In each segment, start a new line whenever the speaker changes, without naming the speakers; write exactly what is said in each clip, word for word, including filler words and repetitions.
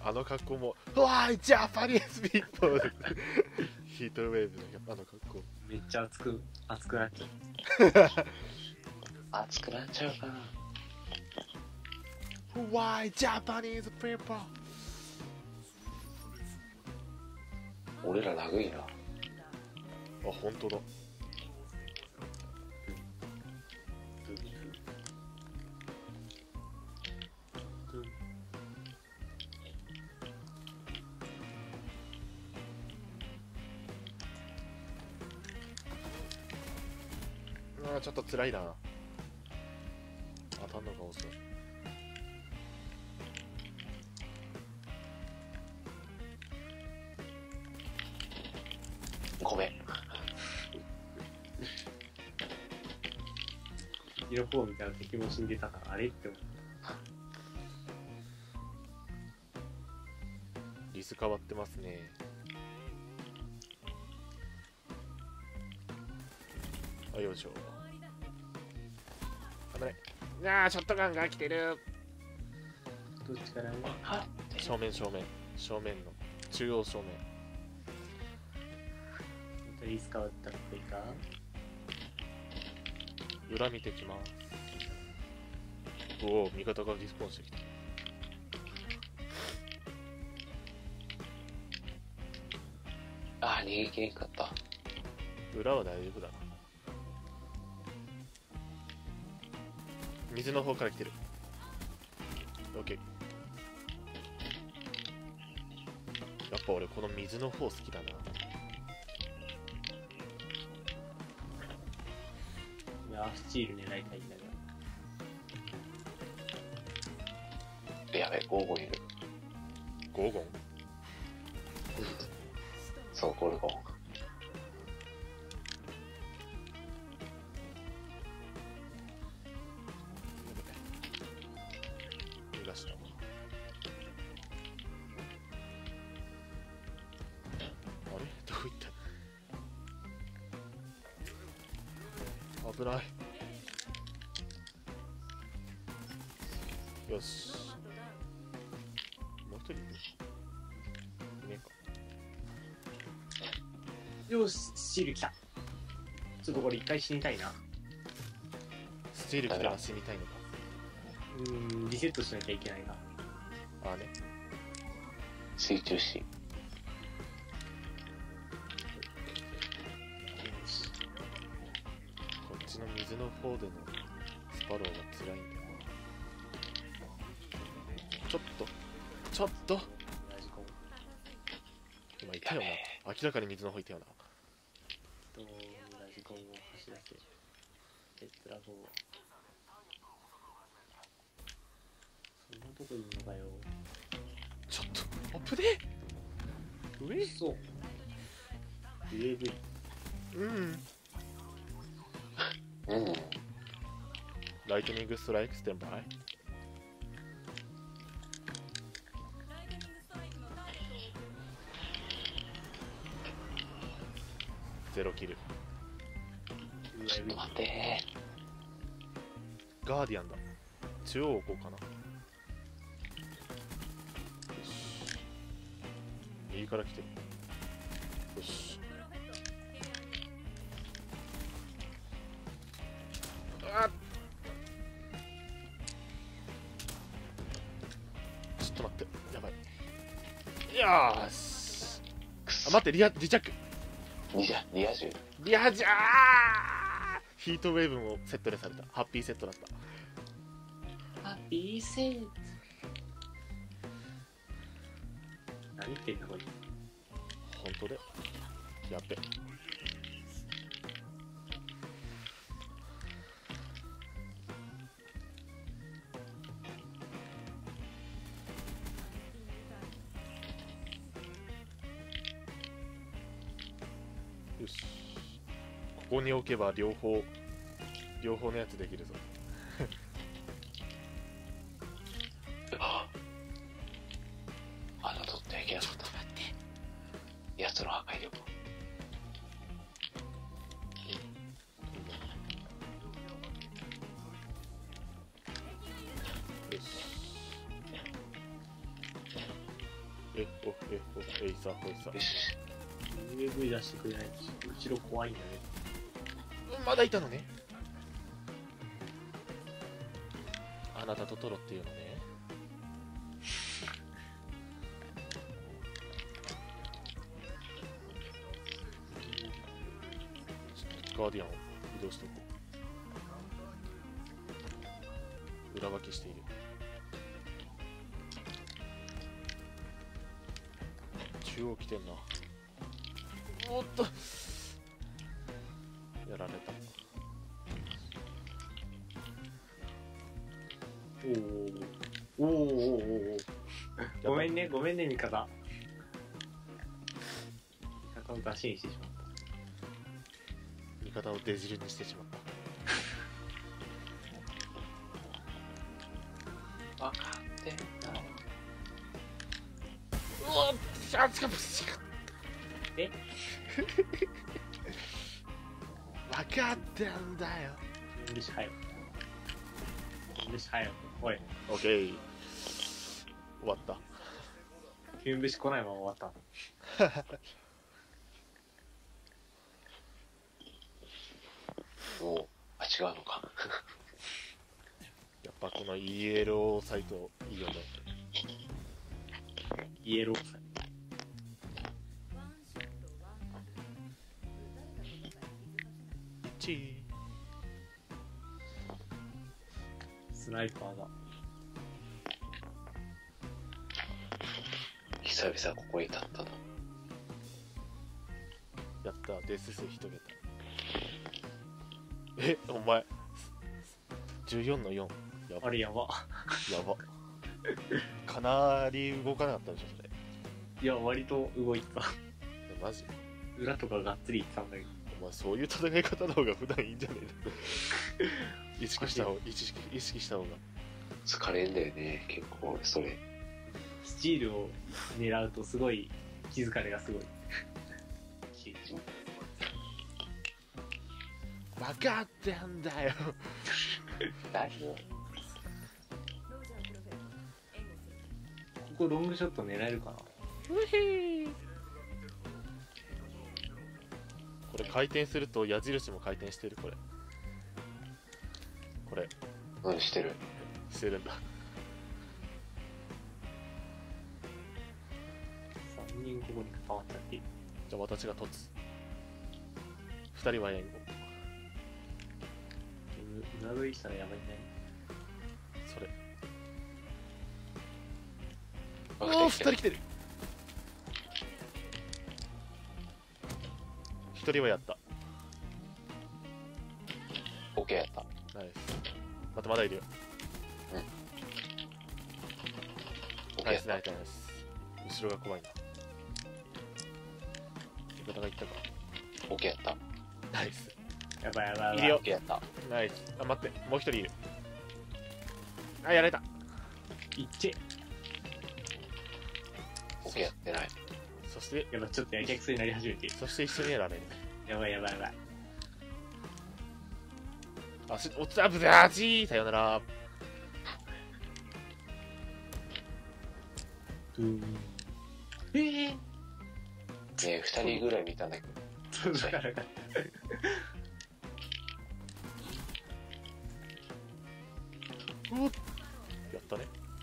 あの格好もうわーいジャパニーズピーポーヒートウェーブのあの格好
めっちゃ熱く熱くなっちゃう。
熱くなっちゃうかな。
Why Japanese people?
俺らラグいな。あ、
本当だ。あーちょっと辛いな。当たんのか遅い。
ごめん。
右の方見たら敵も死んでたからあれって思った。
リス変わってますね。あ、よいしょ。危ない。あーショットガンが来てる。
どっちからね。
正面正面正面の中央正面。
リス変わったっぽいか。
裏見てきます。おお、味方がリスポーンしてきた。
あー逃げきれんかった。
裏は大丈夫だな。水の方から来てる。オッケー。やっぱ俺この水の方好きだな。
いやスチール狙いたいんだけど。
やべ、ゴーゴンいる。
ゴーゴン
そう、ゴルゴン。
逃がした。あれどこ行った。危ない。よし。もう一人いる。いねえか。
よしスチール来た。ちょっとこれ一回死にたいな。
スチール来たら死にたいのか。
うーんリセットしなきゃいけないな。
ああね。
集中し。
こっちの水の方でのスパローが辛いんだよな。ちょっとちょっと今いたよな。明らかに水の方いたよな。
とラジコンを走らせレッツラゴー。そんなとこにいるのかよ。
ちょっとアップで上
そう ユーエーブイ。
うん
うん。
ライトニングストライクステンバイ。ゼロキル。
ちょっと待って
ガーディアンだ。中央置こうかな。よし。右から来てる。よし。あっちょっと待って。やばい。よーし。あ、待って、リア、リチャック。
リア、リア充。
リアジャーヒートウェーブもセットでされた。ハッピーセットだった。
ハッピーセット。何言ってんだこれ。
本当でやっべ。よし、ここに置けば両方両方のやつできるぞ。
あの取ってはいけなかった。
ちょっと待って。
やつの破壊力。
よし。 えおえおえいさほいさ
よし。
ユーブイ 出してくれないと後ろ怖いんだね。
まだいたのね。あなたトトロっていうのね。ガーディアンを移動しておこう。裏書きしている。中央来てんな。おっとやられた。
おおおおおおごめんね、ごめんね、味方。味方を出しにしてしまった。
味方を出汁にしてしまった。
分かってんだよ。
うわっしゃつかぶし
え
分かってんだよ。
うるしはよ。うるしはよ。おい、
オッケー終わった。
キュン節来ないまま終わった。
もう、あ、違うのか。
やっぱこのイエローサイトいいよね。
イエローさん。
チー
スナイパーが。
久々ここに立ったな。
やったデス数一桁。えお前じゅうよんのよんやば
あれやば。
やばかなり動かなかったでしょそれ。
いや、割と動いてた。
えマジ
裏とかがっつりいってたんだけど。
お前そういう戦い方の方が普段いいんじゃねえの意識した方が意識意識した方が。
疲れんだよね、結構、それ。
スチールを狙うとすごい気づかれがすごい。
分かってんだよ
だいぶ
ここロングショット狙えるかな。
これ回転すると矢印も回転してる。これこれ
うん、してる。
してるんだ。
さんにんここに固まっちゃっていい。
じゃあ私が突ふたりは援護。
うなずいしたらやばいね。
それ
あ
おおふたり来てる。ひとりはやった。
オッケーやった。
ナイス。またまだいるよ。
オッケーやった
ナイスナイスナイス。後ろが怖いな。味方がいったか。
オッケーやった。
ナイス。
やばいやばいやばい。
いるよ
オッケーやった。
ナイス。あ待ってもう一人いる。あやられた。
いっちゃ
オッケーやってない。
そして
やばい、ちょっとやけくそになり始めて。
そして一緒にやられる。
やばいやばいやばい。
あしおつあぶぜあちさよなら。
うーん。えぇ、
ねえ、二人ぐらい見たんだけど。
そうだからか。
うおっやったね。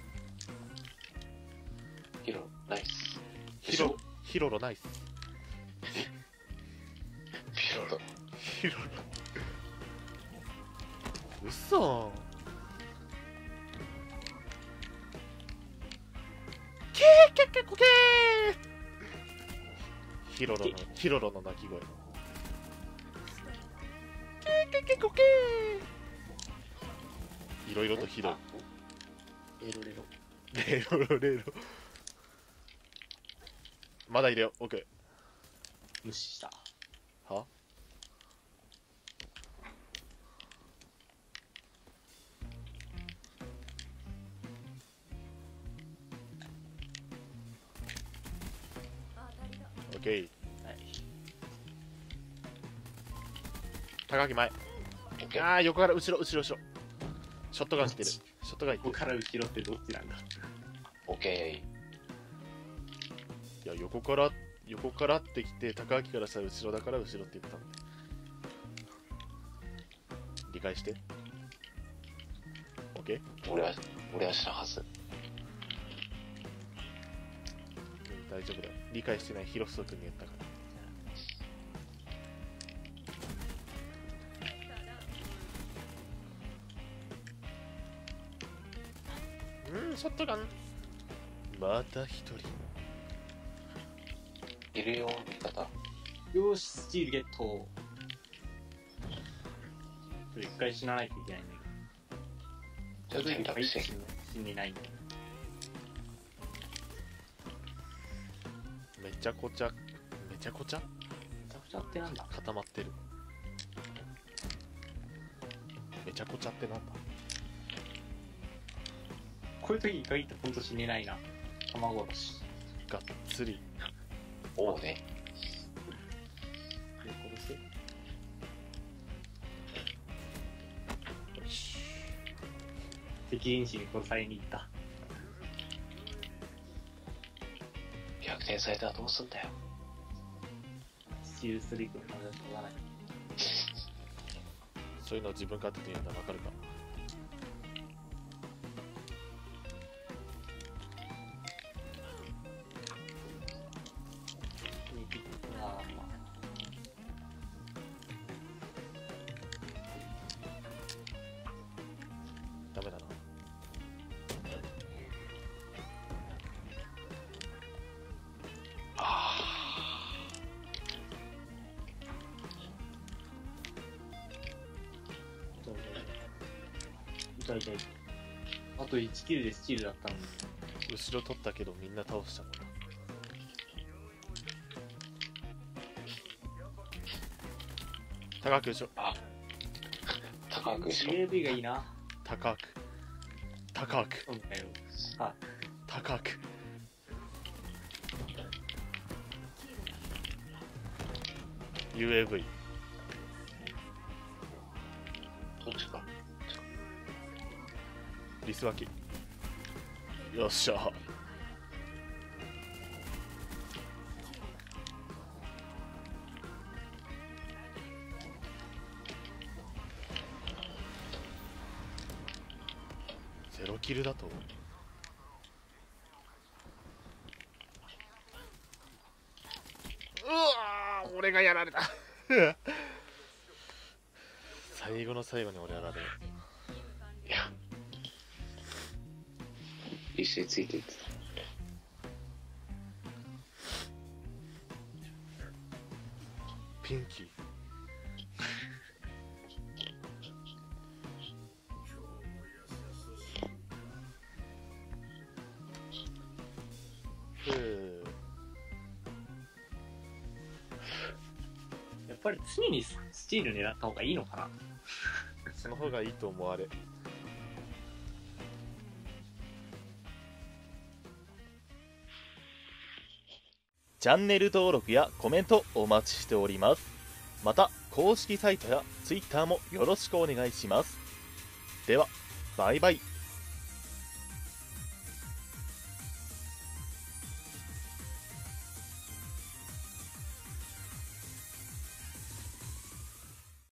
ヒロ、ナイス。
ヒロヒロロナイス。
ヒロロ。
ヒロロうそケーケーケーコケー。ヒロロのヒロロの鳴き声。ケーケーケーコケー。いろいろとひどい。
エロレロ。
レロレロ。まだいるよ奥。
無視した。
はオッケー。
はい。
高木前。
オッケー。
ああ横から後ろ後ろ後ろ。ショットガン来てる。ショットガン来てる。
ここから後ろってどっちなんだ。
オッケ
いや横から横からってきて高明からしたら後ろだから後ろって言ったんで理解して OK？
俺は俺は知らんはず。
うん大丈夫だよ理解してないヒロスト君に言ったからうんショットガンまた一人
いるよ味方。
よし、スチールゲット。ちょっと一回死なないといけないんだけど。
じゃあ選択肢。
死にないんだ。
めちゃこちゃめちゃこちゃ
めちゃくちゃってなんだ。
固まってるめちゃこちゃってなんだ
こういう時に限ってほんと死ねないな。卵殺し。
がっつり
おうね。
で、殺して。よし。敵因子に殺されに行った。
逆転されたらどうすんだよ。
スチールストリークの話はしょうがない。
そういうのを自分勝手に言うのは分かるか
あーまあ
ダメだな
痛い痛い痛い。あといちキルでスチールだったのに。
後ろ取ったけどみんな倒したもんな高く後ろ
あ、高く後ろ。
ユーエーブイ がいいな。
高く高く
そうだよ。あ、
高くユーエーブイ
どっちか。
リス脇よっしゃゼロキルだとうわー俺がやられた最後の最後に俺やられる
いや。一緒についていってた。
ピンキーふう
やっぱり常にスチール狙った方がいいのかな。
その方がいいと思われチャンネル登録やコメントお待ちしております。また公式サイトや ツイッター もよろしくお願いします。ではバイバイ。